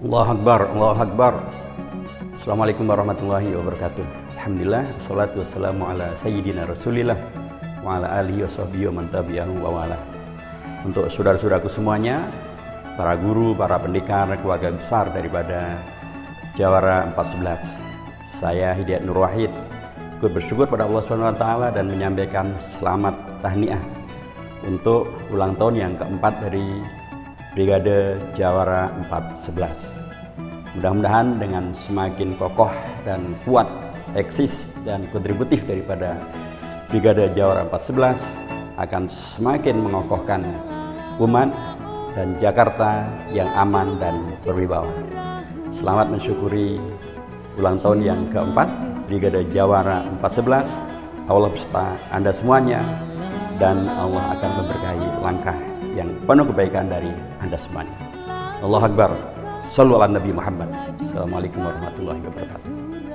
Allahu Akbar, Allahu Akbar. Assalamualaikum warahmatullahi wabarakatuh. Alhamdulillah, assalatu wassalamu ala sayyidina rasulillah wa ala alihi wa sahbihi wa man tabi'ahu wa wala. Untuk saudara-saudaraku semuanya, para guru, para pendekar, keluarga besar daripada Jawara 411, saya Hidayat Nur Wahid ikut bersyukur pada Allah SWT dan menyampaikan selamat tahniah untuk ulang tahun yang keempat dari Brigade Jawara 411. Mudah-mudahan dengan semakin kokoh dan kuat, eksis dan kontributif daripada Brigade Jawara 411 akan semakin mengokohkan umat dan Jakarta yang aman dan berwibawa. Selamat mensyukuri ulang tahun yang keempat Brigade Jawara 411. Allah beserta Anda semuanya dan Allah akan memberkahi langkah yang penuh kebaikan dari Anda semuanya. Allahu Akbar. Shallu ala Nabi Muhammad. Assalamualaikum warahmatullahi wabarakatuh.